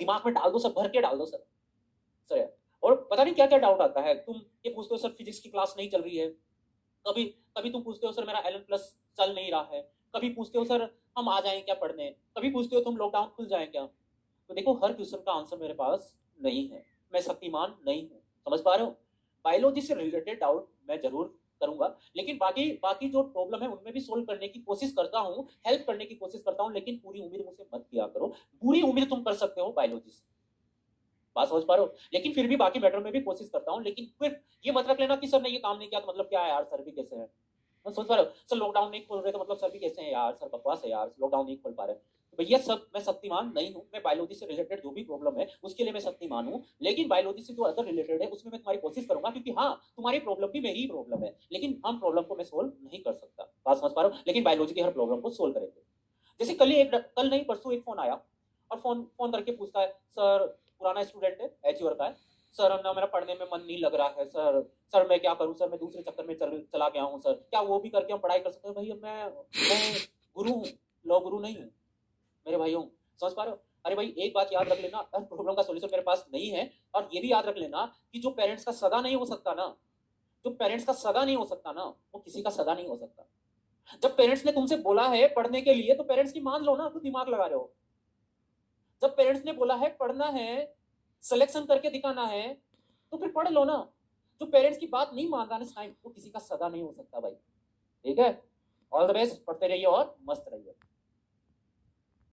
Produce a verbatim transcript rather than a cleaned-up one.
दिमाग में डाल दो सर, भर के डाल दो सर सर यार। और पता नहीं क्या क्या डाउट आता है। तुम ये पूछते हो सर फिजिक्स की क्लास नहीं चल रही है, कभी कभी तुम पूछते हो सर मेरा एल एन प्लस चल नहीं रहा है, कभी पूछते हो सर हम आ जाएं क्या पढ़ने, कभी पूछते हो तुम लॉकडाउन खुल जाए क्या। तो देखो हर क्वेश्चन का आंसर मेरे पास नहीं है, मैं शक्तिमान नहीं हूँ, समझ पा रहे हो। बायोलॉजी से रिलेटेड डाउट मैं जरूर करूंगा, लेकिन बाकी बाकी जो प्रॉब्लम है उनमें भी सोल्व करने की कोशिश करता हूँ, हेल्प करने की कोशिश करता हूँ, लेकिन पूरी उम्मीद मुझसे मत किया करो। पूरी उम्मीद तुम कर सकते हो बायोलॉजी से, बात समझ पा रहे हो, लेकिन फिर भी बाकी मैटर में भी कोशिश करता हूँ। लेकिन फिर ये मत रख लेना कि सर ने ये काम नहीं किया तो मतलब क्या है यार, सर भी कैसे है। मैं सोच पा रहे हो सर लॉकडाउन नहीं खोल रहे तो मतलब सर भी कैसे हैं यार, सर बकवास है यार, लॉकडाउन नहीं खोल पा रहे। तो भैया सब मैं शक्तिमान नहीं हूँ, मैं बायोलॉजी से रिलेटेड जो भी प्रॉब्लम है उसके लिए मैं शक्तिमान हूँ, लेकिन बायोलॉजी से जो अदर रिलेटेड है उसमें मैं तुम्हारी कोशिश करूंगा, क्योंकि हाँ तुम्हारी प्रॉब्लम भी मेरी प्रॉब्लम है, लेकिन हम प्रॉब्लम को मैं सोल्व नहीं कर सकता, बात समझ पा रहे हो, लेकिन बायोलॉजी की हर प्रॉब्लम को सोल्व करेंगे। जैसे कल ही एक कल नहीं परसों एक फोन आया और फोन फोन करके पूछता है सर, पुराना स्टूडेंट है एच का है, सर ना मेरा पढ़ने में मन नहीं लग रहा है सर, सर मैं क्या करूं सर, मैं दूसरे चक्कर में चल, चला गया हूं सर, क्या वो भी करके हम पढ़ाई कर सकते हैं। भैया मैं मैं गुरु हूँ, लॉ गुरु नहीं हूँ मेरे भाइयों, समझ पा रहे हो। अरे भाई एक बात याद रख लेना, हर प्रॉब्लम का सोल्यूशन मेरे पास नहीं है। और ये भी याद रख लेना कि जो पेरेंट्स का सगा नहीं हो सकता ना, जो पेरेंट्स का सगा नहीं हो सकता ना, वो किसी का सगा नहीं हो सकता। जब पेरेंट्स ने तुमसे बोला है पढ़ने के लिए तो पेरेंट्स की मान लो ना, तो दिमाग लगा रहे हो। जब पेरेंट्स ने बोला है पढ़ना है, सिलेक्शन करके दिखाना है, तो फिर पढ़ लो ना। जो पेरेंट्स की बात नहीं मान रहा ना इस टाइम, वो किसी का सगा नहीं हो सकता भाई, ठीक है। ऑल द बेस्ट, पढ़ते रहिए और मस्त रहिए।